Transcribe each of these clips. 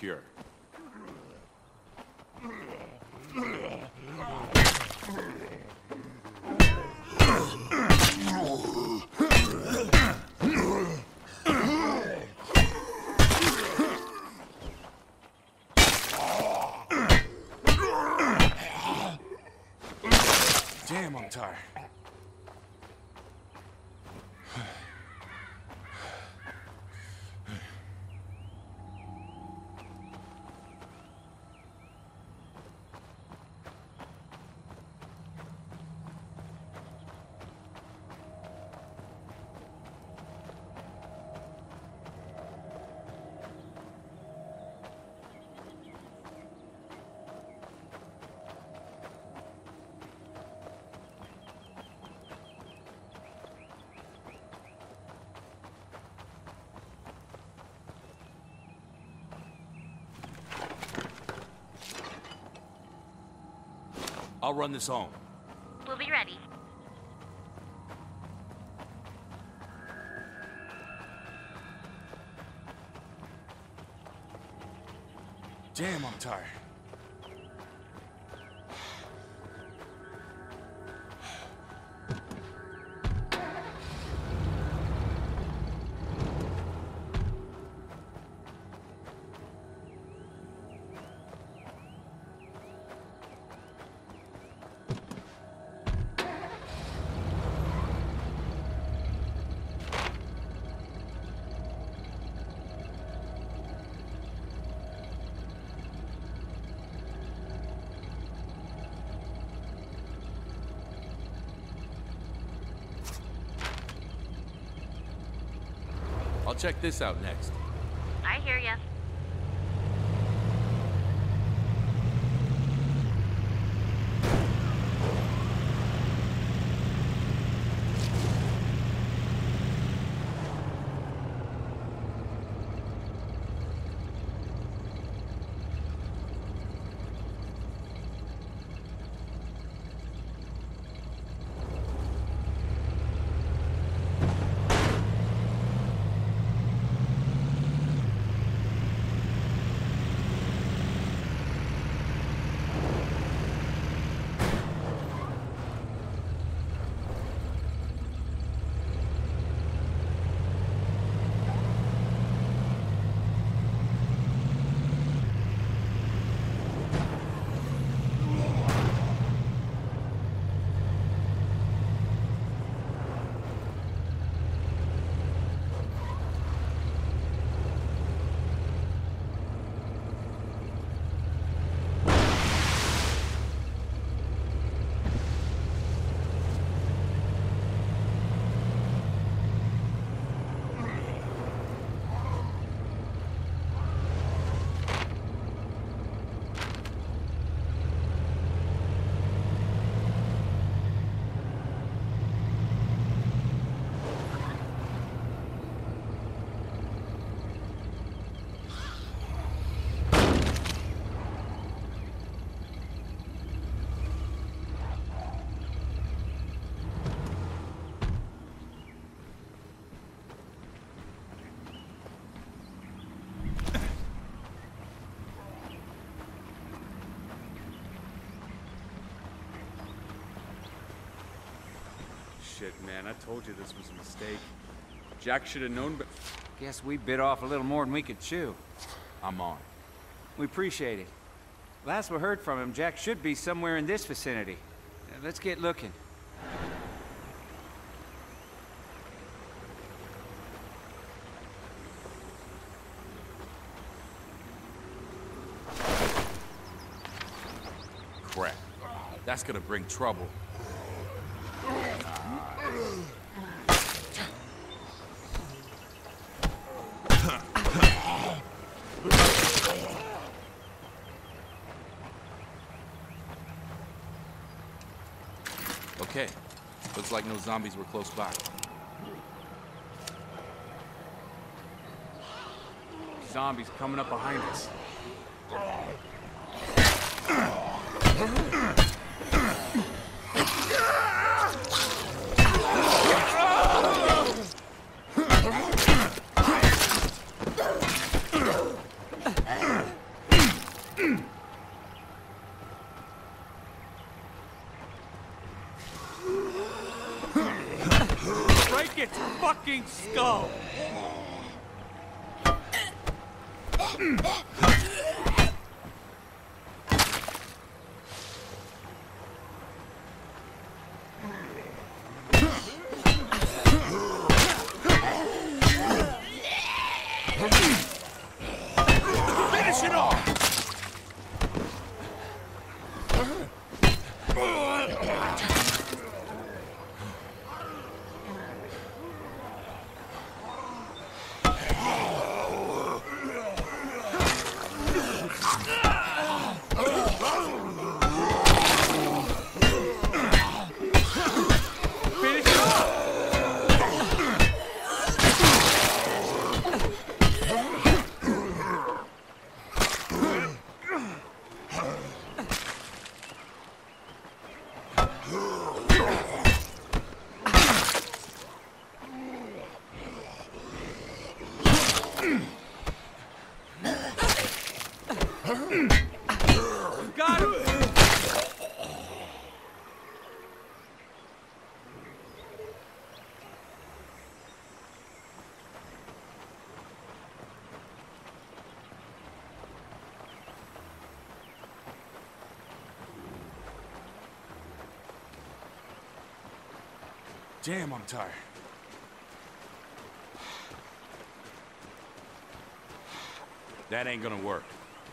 cure. Damn, I'm tired. I'll run this home. We'll be ready. Damn, I'm tired. I'll check this out next. I hear ya. Shit, man, I told you this was a mistake. Jack should have known, but... Guess we bit off a little more than we could chew. I'm on. We appreciate it. Last we heard from him, Jack should be somewhere in this vicinity. Let's get looking. Crap. That's gonna bring trouble. Okay. Looks like no zombies were close by. Zombies coming up behind us. break its fucking skull! Finish it off! Got him! Damn, I'm tired. That ain't gonna work.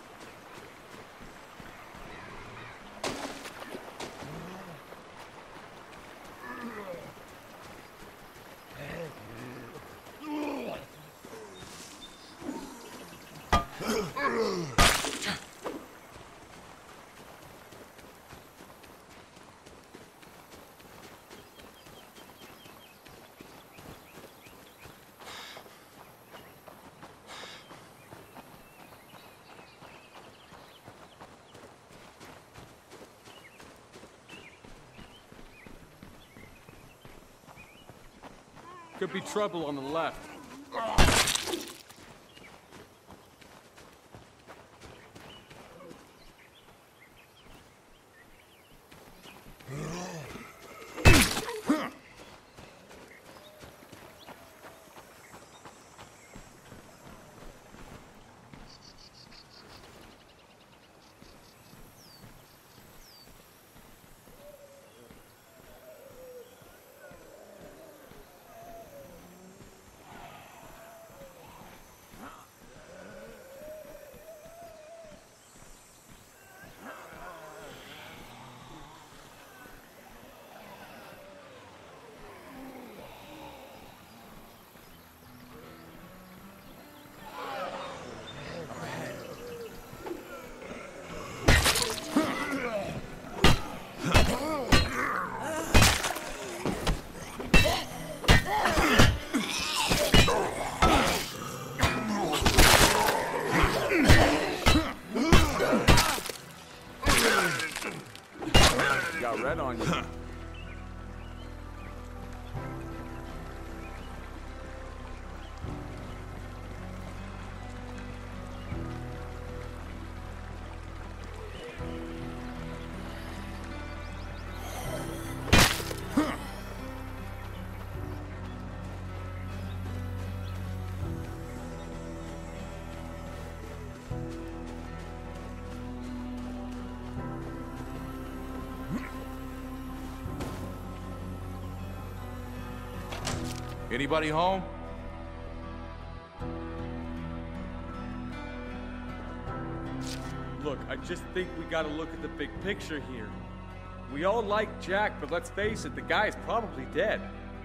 Could be trouble on the left. Got red on you. Anybody home? Look, I just think we gotta look at the big picture here. We all like Jack, but let's face it, the guy is probably dead.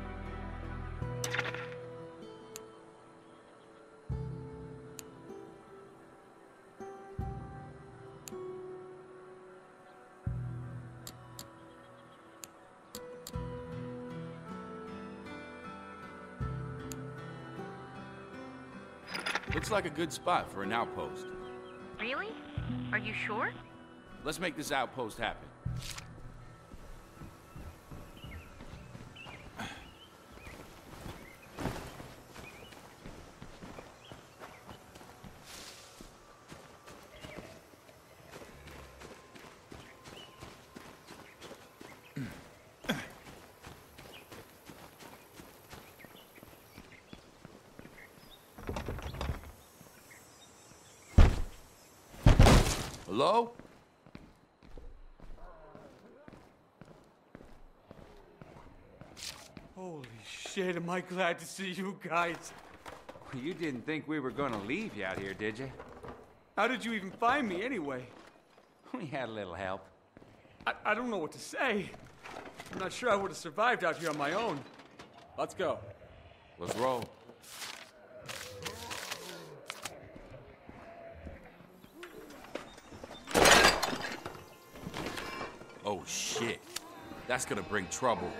Looks like a good spot for an outpost. Really? Are you sure? Let's make this outpost happen. Hello? Holy shit, am I glad to see you guys. You didn't think we were gonna leave you out here, did you? How did you even find me anyway? We had a little help. I don't know what to say. I'm not sure I would have survived out here on my own. Let's go. Let's roll. Oh shit. That's gonna bring trouble.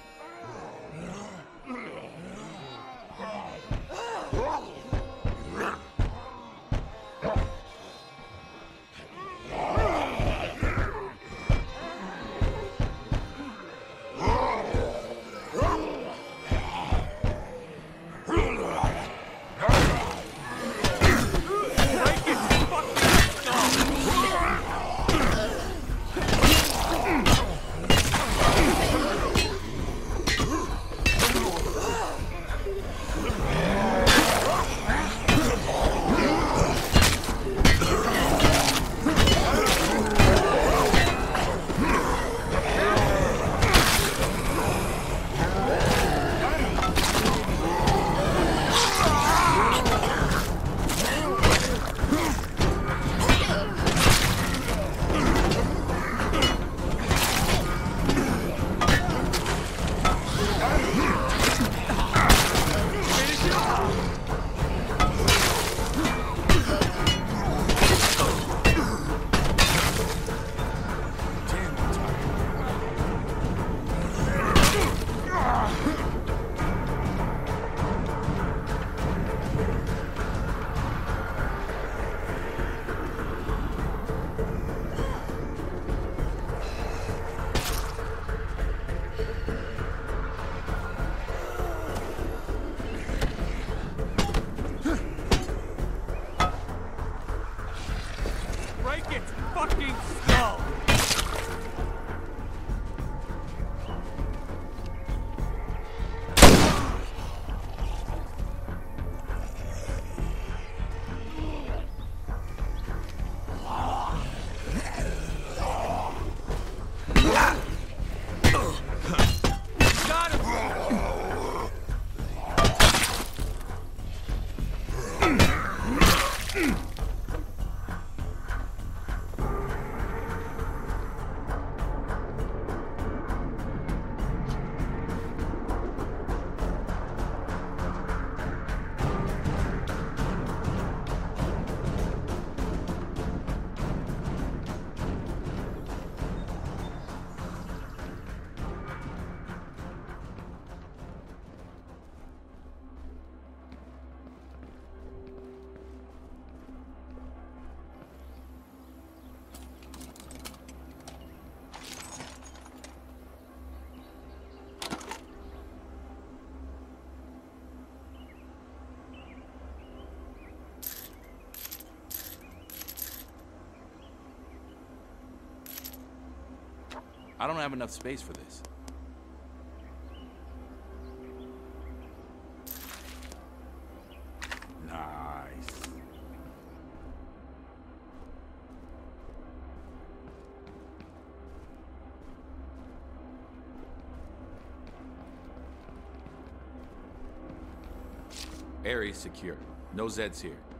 I don't have enough space for this. Nice. Area's secure. No Zeds here.